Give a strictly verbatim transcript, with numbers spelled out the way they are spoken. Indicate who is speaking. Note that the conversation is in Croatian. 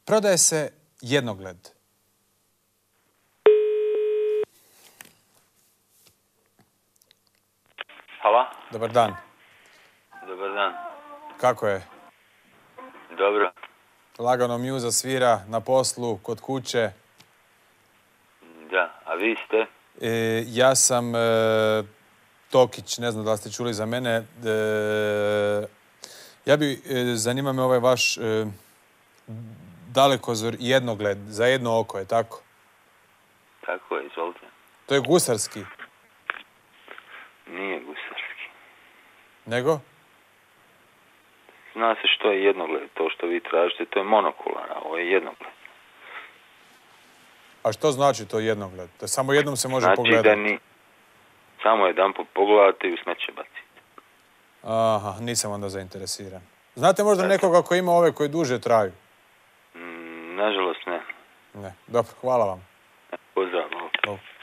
Speaker 1: Prodaje se jednogled.
Speaker 2: Halo?
Speaker 1: Dobar dan.
Speaker 2: Dobar dan.
Speaker 1: Kako je?
Speaker 2: Dobro.
Speaker 1: Lagano mjuza svira na poslu, kod kuće.
Speaker 2: Da, a vi ste?
Speaker 1: E, ja sam e, Tokić, ne znam da li ste čuli za mene. E, ja bi, e, zanima me ovaj vaš e, dalekozor jednogled, za jedno oko, je tako?
Speaker 2: Tako je, izvolite.
Speaker 1: To je gusarski.
Speaker 2: Nije gusarski.
Speaker 1: Nego?
Speaker 2: Zna se što je jednogled, to što vi tražite, to je monokular, a ovo je jednogled.
Speaker 1: A što znači to jednogled? Da samo jednom se može
Speaker 2: znači
Speaker 1: pogledati?
Speaker 2: Znači da ni... Samo jedan put pogledate i u smeće bacite.
Speaker 1: Aha, nisam onda zainteresiran. Znate možda nekoga koji ima ove koji duže traju?
Speaker 2: Mm, nažalost ne.
Speaker 1: Ne. Dobro, hvala vam.
Speaker 2: Pozdrav.
Speaker 1: Dobro.